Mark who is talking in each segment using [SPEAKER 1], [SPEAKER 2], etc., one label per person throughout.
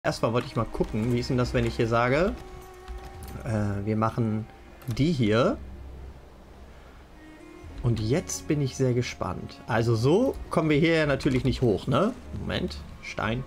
[SPEAKER 1] Erstmal wollte ich mal gucken, wie ist denn das, wenn ich hier sage, wir machen die hier. Und jetzt bin ich sehr gespannt. Also so kommen wir hier natürlich nicht hoch, ne? Moment, Stein.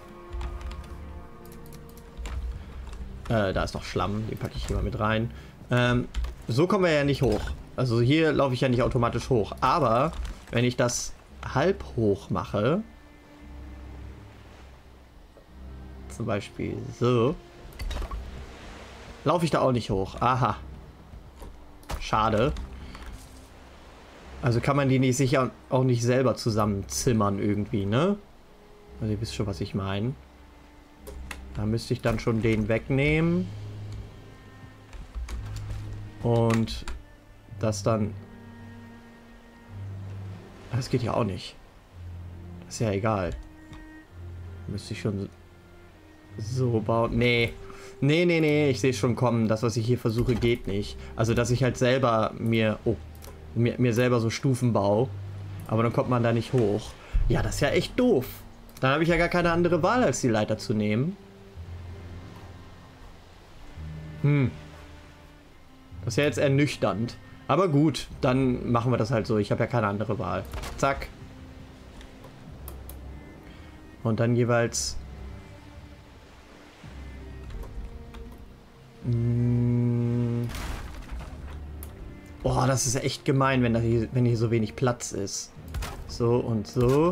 [SPEAKER 1] Da ist noch Schlamm, den packe ich hier mal mit rein. So kommen wir ja nicht hoch. Also hier laufe ich ja nicht automatisch hoch. Aber wenn ich das halb hoch mache, zum Beispiel so, laufe ich da auch nicht hoch. Aha. Schade. Also kann man die nicht sicher auch nicht selber zusammenzimmern irgendwie, ne? Also ihr wisst schon, was ich meine. Da müsste ich dann schon den wegnehmen. Und das dann... Das geht ja auch nicht. Das ist ja egal. Müsste ich schon so bauen. Nee. Nee. Ich sehe schon kommen. Das, was ich hier versuche, geht nicht. Also, dass ich halt selber mir selber so Stufen baue. Aber dann kommt man da nicht hoch. Ja, das ist ja echt doof. Dann habe ich ja gar keine andere Wahl, als die Leiter zu nehmen. Das ist ja jetzt ernüchternd. Aber gut, dann machen wir das halt so. Ich habe ja keine andere Wahl. Zack. Und dann jeweils... Boah, das ist echt gemein, wenn hier so wenig Platz ist. So und so.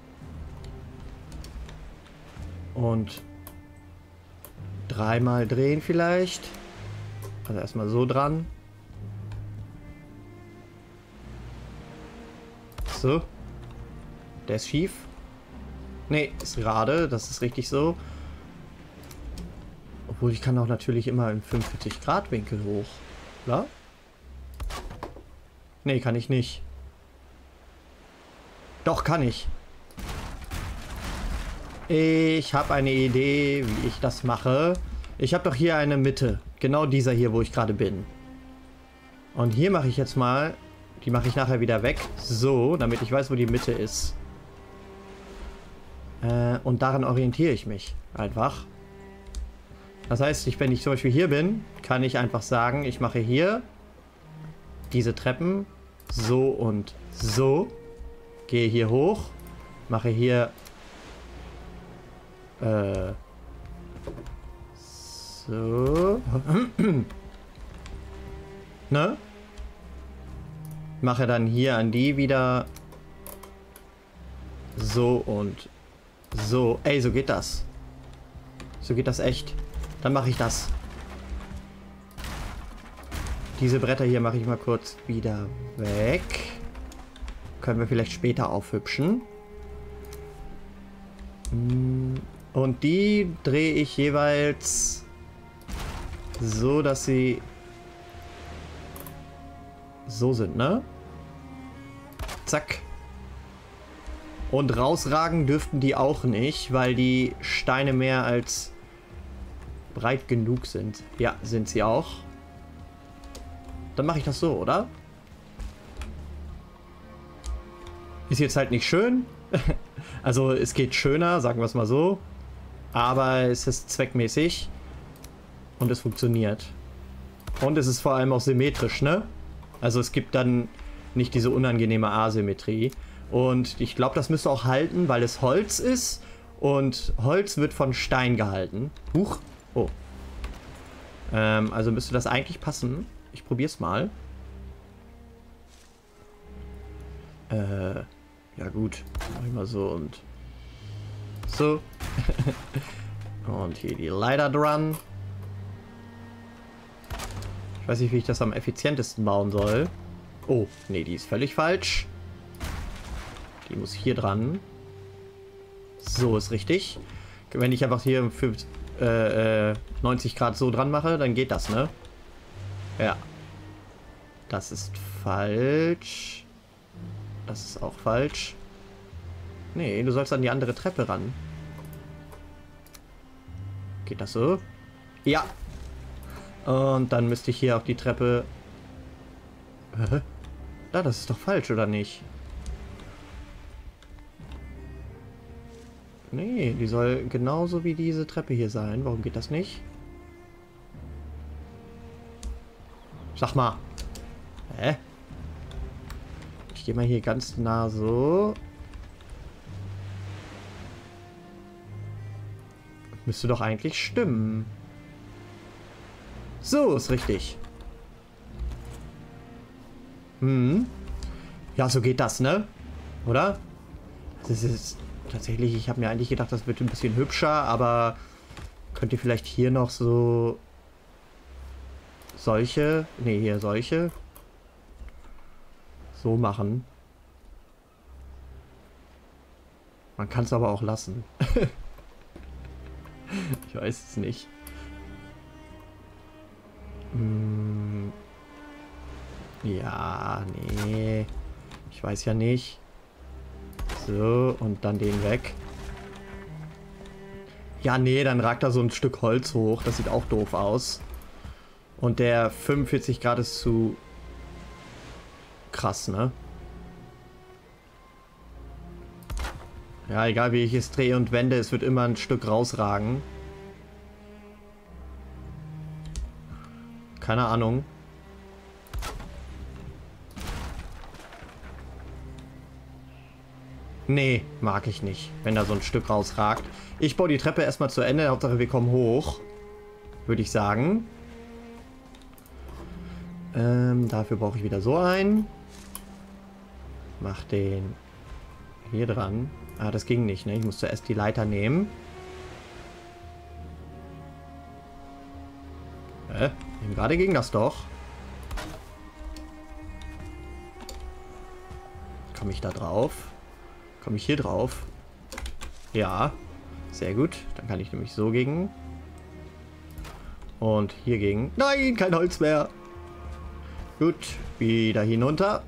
[SPEAKER 1] Und dreimal drehen vielleicht. Also erstmal so dran. So. Der ist schief. Ne, ist gerade. Das ist richtig so. Obwohl ich kann auch natürlich immer in 45 Grad Winkel hoch. Oder? Ne, kann ich nicht. Doch, kann ich. Ich habe eine Idee, wie ich das mache. Ich habe doch hier eine Mitte. Genau dieser hier, wo ich gerade bin. Und hier mache ich jetzt mal... Die mache ich nachher wieder weg. So, damit ich weiß, wo die Mitte ist. Und daran orientiere ich mich. Einfach. Das heißt, wenn ich zum Beispiel hier bin, kann ich einfach sagen, ich mache hier diese Treppen so und so. Gehe hier hoch. Mache hier... So. Ne? Mache dann hier an die wieder so und so. Ey, so geht das. So geht das echt. Dann mache ich das. Diese Bretter hier mache ich mal kurz wieder weg. Können wir vielleicht später aufhübschen. Und die drehe ich jeweils so, dass sie so sind, ne? Zack. Und rausragen dürften die auch nicht, weil die Steine mehr als breit genug sind. Ja, sind sie auch. Dann mache ich das so, oder? Ist jetzt halt nicht schön. Also es geht schöner, sagen wir es mal so. Aber es ist zweckmäßig. Und es funktioniert. Und es ist vor allem auch symmetrisch, ne? Also es gibt dann nicht diese unangenehme Asymmetrie. Und ich glaube, das müsste auch halten, weil es Holz ist. Und Holz wird von Stein gehalten. Huch. Oh. Also müsste das eigentlich passen. Ich probiere es mal. Ja gut. Mach ich mal so und so. Und hier die Leiter dran. Ich weiß nicht, wie ich das am effizientesten bauen soll. Oh, nee, die ist völlig falsch. Die muss hier dran. So ist richtig. Wenn ich einfach hier für 90 Grad so dran mache, dann geht das, ne? Ja. Das ist falsch. Das ist auch falsch. Nee, du sollst an die andere Treppe ran. Geht das so? Ja. Und dann müsste ich hier auch die Treppe... Hä? Da, das ist doch falsch, oder nicht? Nee, die soll genauso wie diese Treppe hier sein. Warum geht das nicht? Sag mal. Hä? Ich gehe mal hier ganz nah so. Müsste doch eigentlich stimmen. So, ist richtig. Hm. Ja, so geht das, ne? Oder? Das ist tatsächlich, ich habe mir eigentlich gedacht, das wird ein bisschen hübscher, aber könnt ihr vielleicht hier noch so solche, nee, hier solche so machen. Man kann es aber auch lassen. Ich weiß es nicht. Ja, nee. Ich weiß ja nicht. So, und dann den weg. Ja, nee, dann ragt da so ein Stück Holz hoch. Das sieht auch doof aus. Und der 45 Grad ist zu krass, ne? Ja, egal wie ich es drehe und wende, es wird immer ein Stück rausragen. Keine Ahnung. Nee, mag ich nicht, wenn da so ein Stück rausragt. Ich baue die Treppe erstmal zu Ende. Hauptsache wir kommen hoch. Würde ich sagen. Dafür brauche ich wieder so einen. Mach den hier dran. Ah, das ging nicht, ne? Ich muss zuerst die Leiter nehmen. Gerade ging das doch. Komme ich da drauf? Komme ich hier drauf? Ja. Sehr gut. Dann kann ich nämlich so gegen. Und hier gegen. Nein, kein Holz mehr. Gut. Wieder hinunter.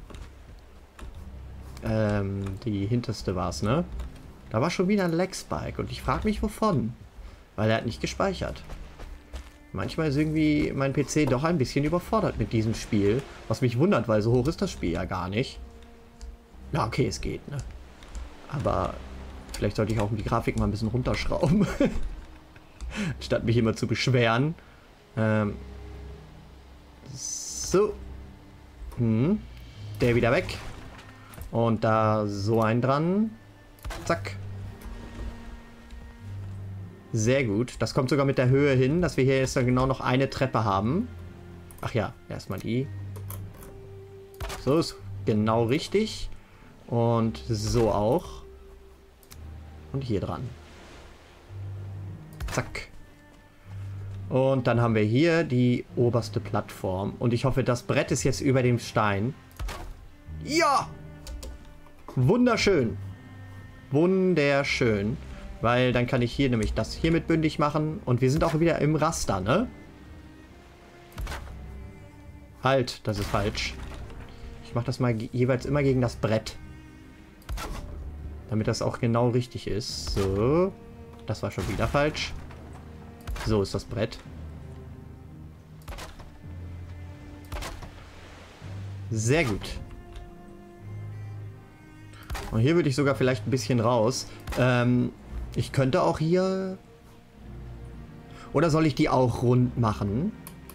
[SPEAKER 1] Die hinterste war es, ne? Da war schon wieder ein Lag-Spike. Und ich frage mich, wovon. Weil er hat nicht gespeichert. Manchmal ist irgendwie mein PC doch ein bisschen überfordert mit diesem Spiel. Was mich wundert, weil so hoch ist das Spiel ja gar nicht. Na, okay, es geht, ne? Aber vielleicht sollte ich auch die Grafik mal ein bisschen runterschrauben. Statt mich immer zu beschweren. So. Der wieder weg. Und da so ein dran. Zack. Sehr gut. Das kommt sogar mit der Höhe hin, dass wir hier jetzt dann genau noch eine Treppe haben. Ach ja, erstmal die. So ist genau richtig. Und so auch. Und hier dran. Zack. Und dann haben wir hier die oberste Plattform. Und ich hoffe, das Brett ist jetzt über dem Stein. Ja! Wunderschön. Wunderschön. Weil dann kann ich hier nämlich das hier mit bündig machen. Und wir sind auch wieder im Raster, ne? Halt, das ist falsch. Ich mache das mal jeweils immer gegen das Brett. Damit das auch genau richtig ist. So. Das war schon wieder falsch. So ist das Brett. Sehr gut. Und hier würde ich sogar vielleicht ein bisschen raus. Ich könnte auch hier... Oder soll ich die auch rund machen?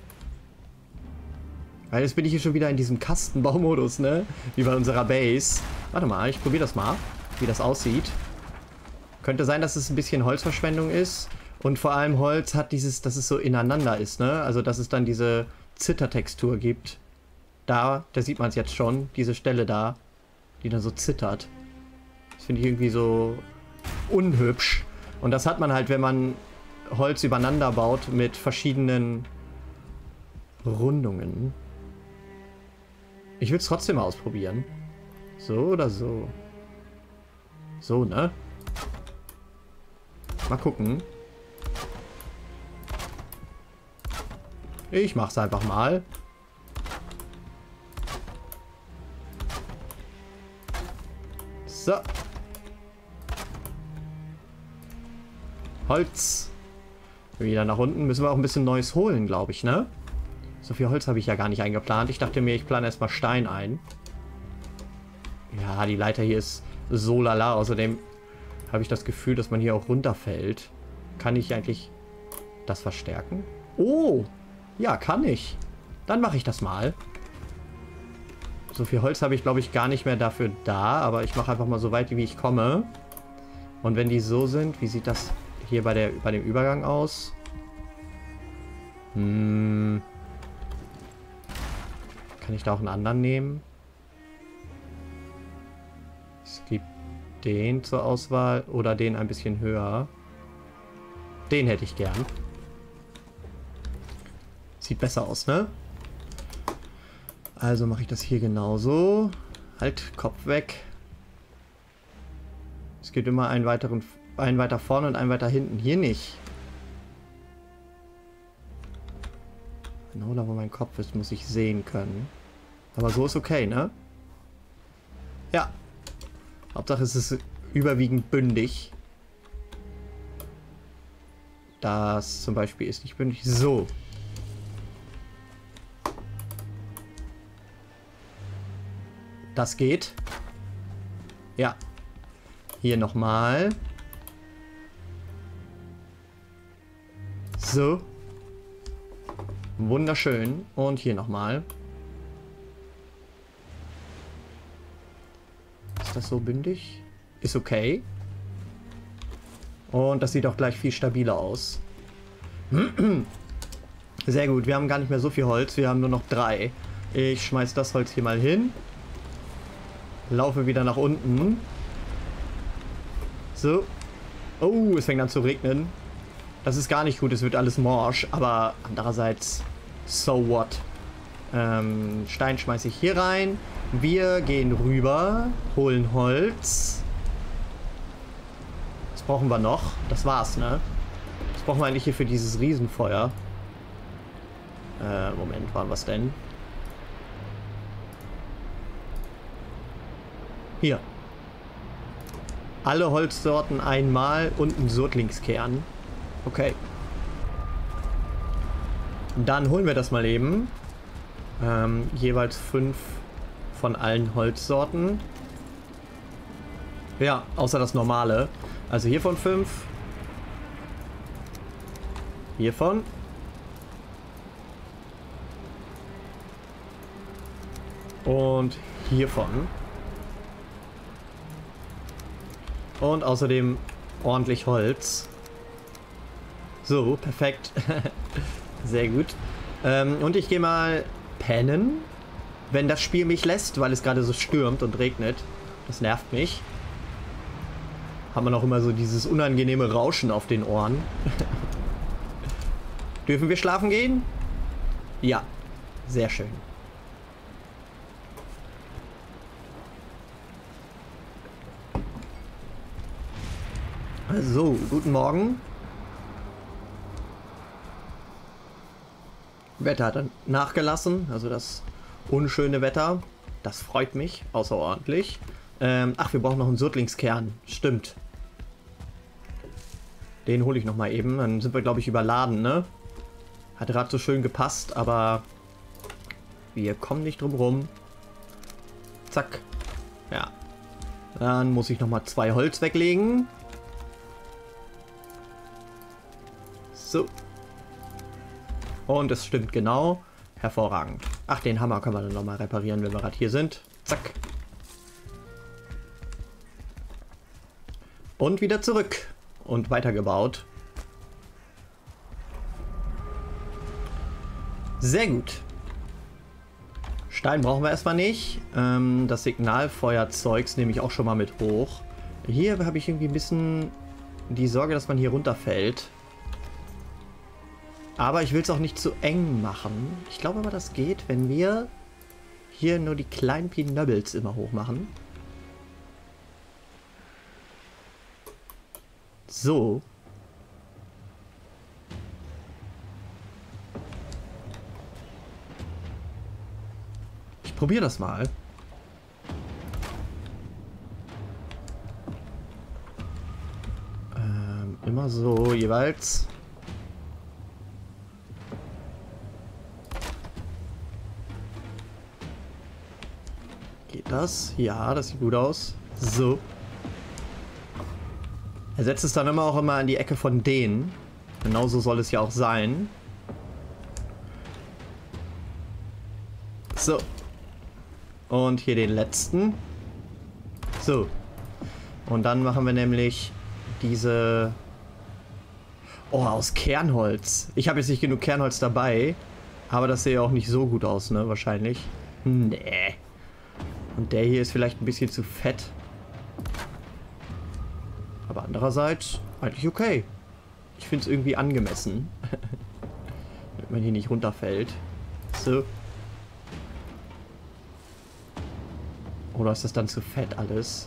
[SPEAKER 1] Weil jetzt bin ich hier schon wieder in diesem Kastenbaumodus, ne? Wie bei unserer Base. Warte mal, ich probiere das mal, wie das aussieht. Könnte sein, dass es ein bisschen Holzverschwendung ist. Und vor allem Holz hat dieses, dass es so ineinander ist, ne? Also, dass es dann diese Zittertextur gibt. Da sieht man es jetzt schon. Diese Stelle da, die dann so zittert. Das finde ich irgendwie so unhübsch. Und das hat man halt, wenn man Holz übereinander baut mit verschiedenen Rundungen. Ich will es trotzdem mal ausprobieren. So oder so? So, ne? Mal gucken. Ich mach's einfach mal. So. Holz. Wieder nach unten. Müssen wir auch ein bisschen Neues holen, glaube ich, ne? So viel Holz habe ich ja gar nicht eingeplant. Ich dachte mir, ich plane erstmal Stein ein. Ja, die Leiter hier ist so lala. Außerdem habe ich das Gefühl, dass man hier auch runterfällt. Kann ich eigentlich das verstärken? Oh! Ja, kann ich. Dann mache ich das mal. So viel Holz habe ich, glaube ich, gar nicht mehr dafür da. Aber ich mache einfach mal so weit, wie ich komme. Und wenn die so sind, wie sieht das hier bei dem Übergang aus? Kann ich da auch einen anderen nehmen? Es gibt den zur Auswahl oder den ein bisschen höher. Den hätte ich gern. Sieht besser aus, ne? Also mache ich das hier genauso. Halt, Kopf weg. Es gibt immer einen weiter vorne und einen weiter hinten. Hier nicht. Genau da, wo mein Kopf ist, muss ich sehen können. Aber so ist okay, ne? Ja. Hauptsache es ist überwiegend bündig. Das zum Beispiel ist nicht bündig. So. Das geht. Ja. Hier nochmal. So. Wunderschön. Und hier nochmal. Ist das so bündig? Ist okay. Und das sieht auch gleich viel stabiler aus. Sehr gut. Wir haben gar nicht mehr so viel Holz. Wir haben nur noch 3. Ich schmeiß das Holz hier mal hin. Laufe wieder nach unten. So. Oh, es fängt an zu regnen. Das ist gar nicht gut. Es wird alles morsch. Aber andererseits, so what? Stein schmeiße ich hier rein. Wir gehen rüber. Holen Holz. Was brauchen wir noch? Das war's, ne? Was brauchen wir eigentlich hier für dieses Riesenfeuer? Moment, waren was denn? Hier. Alle Holzsorten einmal und ein Surtlingskern. Okay. Dann holen wir das mal eben. Jeweils 5 von allen Holzsorten. Ja, außer das normale. Also hiervon 5. Hiervon. Und hiervon. Und außerdem ordentlich Holz. So, perfekt. Sehr gut. Und ich gehe mal pennen, wenn das Spiel mich lässt, weil es gerade so stürmt und regnet. Das nervt mich. Haben wir noch immer so dieses unangenehme Rauschen auf den Ohren. Dürfen wir schlafen gehen? Ja, sehr schön. So, guten Morgen. Wetter hat dann nachgelassen, also das unschöne Wetter. Das freut mich außerordentlich. Ach, wir brauchen noch einen Surtlingskern. Stimmt. Den hole ich noch mal eben. Dann sind wir, glaube ich, überladen, ne? Hat gerade so schön gepasst, aber wir kommen nicht drum rum. Zack. Ja. Dann muss ich noch mal 2 Holz weglegen. So. Und es stimmt genau. Hervorragend. Ach, den Hammer können wir dann nochmal reparieren, wenn wir gerade hier sind. Zack. Und wieder zurück. Und weitergebaut. Sehr gut. Stein brauchen wir erstmal nicht. Das Signalfeuerzeugs nehme ich auch schon mal mit hoch. Hier habe ich irgendwie ein bisschen die Sorge, dass man hier runterfällt. Aber ich will es auch nicht zu eng machen. Ich glaube aber, das geht, wenn wir hier nur die kleinen Pinöbbels immer hoch machen. So. Ich probiere das mal. Immer so jeweils. Geht das? Ja, das sieht gut aus. So. Er setzt es dann immer auch immer an die Ecke von denen. Genauso soll es ja auch sein. So. Und hier den letzten. So. Und dann machen wir nämlich diese... Oh, aus Kernholz. Ich habe jetzt nicht genug Kernholz dabei. Aber das sieht ja auch nicht so gut aus, ne? Wahrscheinlich. Nee. Und der hier ist vielleicht ein bisschen zu fett. Aber andererseits eigentlich okay. Ich finde es irgendwie angemessen. Damit man hier nicht runterfällt. So. Oder ist das dann zu fett alles?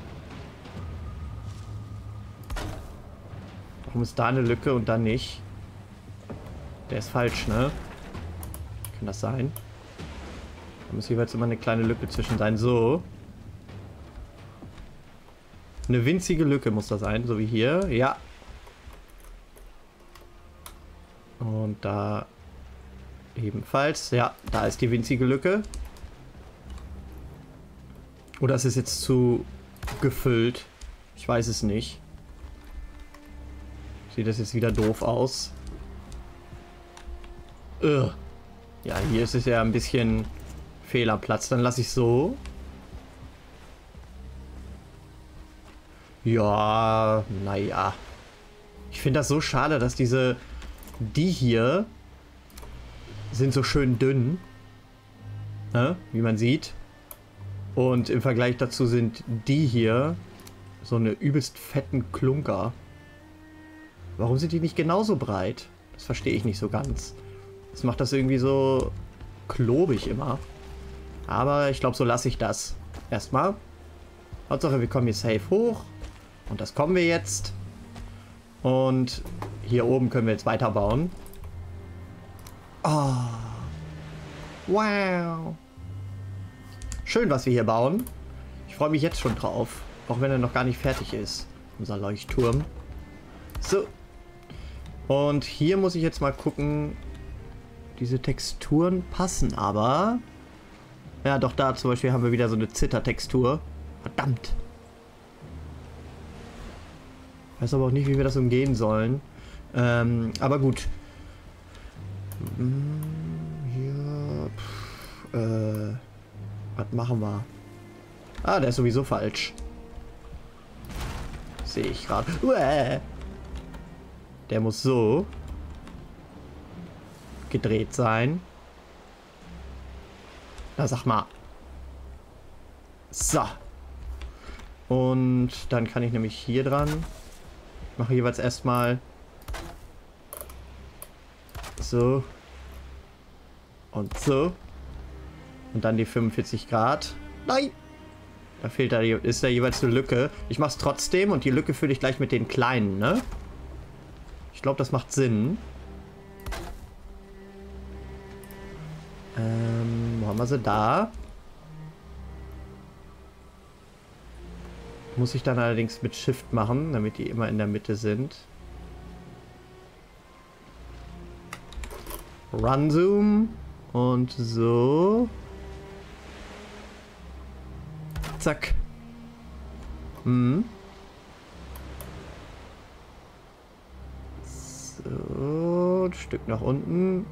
[SPEAKER 1] Warum ist da eine Lücke und da nicht? Der ist falsch, ne? Kann das sein? Da muss jeweils immer eine kleine Lücke zwischen sein. So. Eine winzige Lücke muss da sein, so wie hier. Ja. Und da ebenfalls. Ja, da ist die winzige Lücke. Oder ist es jetzt zu gefüllt? Ich weiß es nicht. Sieht das jetzt wieder doof aus? Ja, hier ist es ja ein bisschen Fehlerplatz. Dann lasse ich so. Ja, naja. Ich finde das so schade, dass die hier sind so schön dünn. Ne? Wie man sieht. Und im Vergleich dazu sind die hier so eine übelst fetten Klunker. Warum sind die nicht genauso breit? Das verstehe ich nicht so ganz. Das macht das irgendwie so klobig immer. Aber ich glaube, so lasse ich das. Erstmal. Hauptsache, wir kommen hier safe hoch. Und das kommen wir jetzt. Und hier oben können wir jetzt weiterbauen. Oh. Wow. Schön, was wir hier bauen. Ich freue mich jetzt schon drauf. Auch wenn er noch gar nicht fertig ist. Unser Leuchtturm. So. Und hier muss ich jetzt mal gucken. Diese Texturen passen aber. Ja, doch da zum Beispiel haben wir wieder so eine Zittertextur. Verdammt. Weiß aber auch nicht, wie wir das umgehen sollen. Aber gut. Hier. Was machen wir? Ah, der ist sowieso falsch. Sehe ich gerade. Der muss so gedreht sein. Na, sag mal. So. Und dann kann ich nämlich hier dran. Ich mache jeweils erstmal so. Und so. Und dann die 45 Grad. Nein! Da fehlt da, ist da jeweils eine Lücke. Ich mache es trotzdem und die Lücke fülle ich gleich mit den kleinen, ne? Ich glaube, das macht Sinn. Wo haben wir sie? Da. Muss ich dann allerdings mit Shift machen, damit die immer in der Mitte sind. Run Zoom. Und so. Zack. Hm. So, ein Stück nach unten.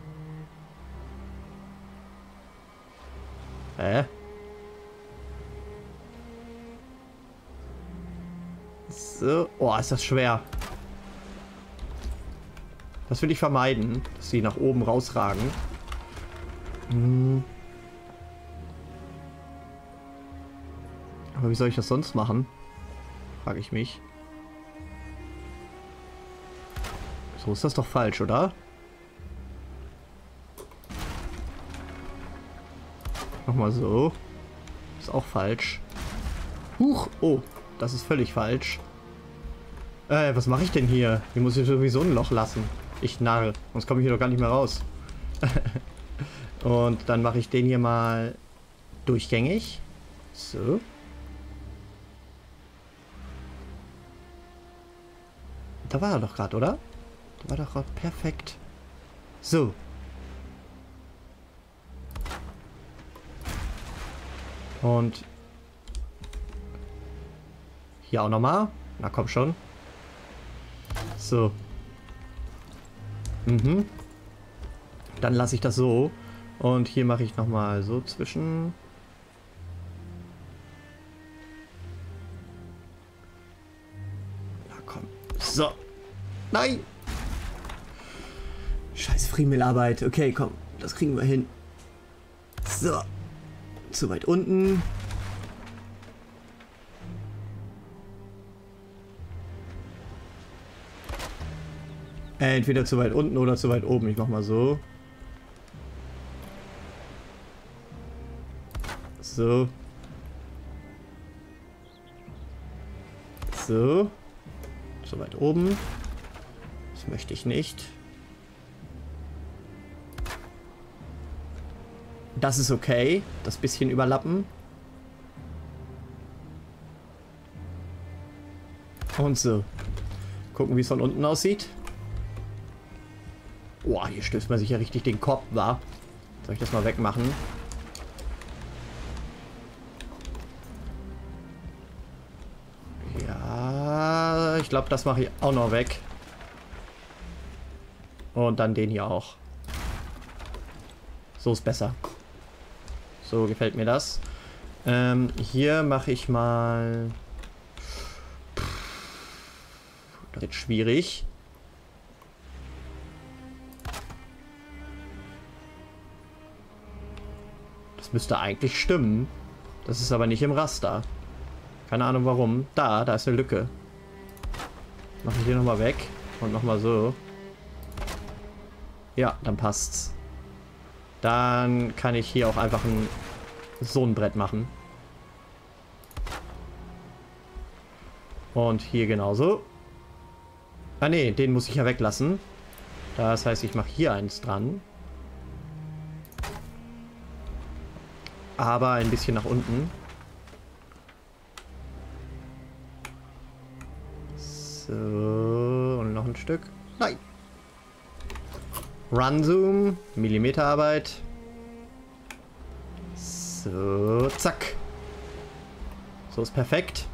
[SPEAKER 1] So. Oh, ist das schwer. Das will ich vermeiden, dass sie nach oben rausragen. Hm. Aber wie soll ich das sonst machen? Frage ich mich. So ist das doch falsch, oder? Nochmal so. Ist auch falsch. Huch! Oh, das ist völlig falsch. Was mache ich denn hier? Hier muss ich sowieso ein Loch lassen. Ich narre. Sonst komme ich hier doch gar nicht mehr raus. Und dann mache ich den hier mal durchgängig. So. Da war er doch gerade, oder? Da war doch gerade perfekt. So. Und hier auch nochmal. Na komm schon. So. Mhm. Dann lasse ich das so. Und hier mache ich nochmal so zwischen. Na komm. So. Nein! Scheiß Friemelarbeit. Okay, komm. Das kriegen wir hin. So. Zu weit unten. Entweder zu weit unten oder zu weit oben. Ich mach mal so. So. So. Zu weit oben. Das möchte ich nicht. Das ist okay. Das bisschen überlappen. Und so. Gucken, wie es von unten aussieht. Boah, hier stößt man sich ja richtig den Kopf, wa? Soll ich das mal wegmachen? Ja, ich glaube, das mache ich auch noch weg. Und dann den hier auch. So ist besser. So gefällt mir das. Hier mache ich mal... Das wird schwierig. Das müsste eigentlich stimmen. Das ist aber nicht im Raster. Keine Ahnung warum. Da ist eine Lücke. Mache ich hier nochmal weg. Und nochmal so. Ja, dann passt's. Dann kann ich hier auch einfach so ein Brett machen. Und hier genauso. Ah ne, den muss ich ja weglassen. Das heißt, ich mache hier eins dran. Aber ein bisschen nach unten. So, und noch ein Stück. Nein. Run Zoom, Millimeterarbeit. So, zack. So ist perfekt.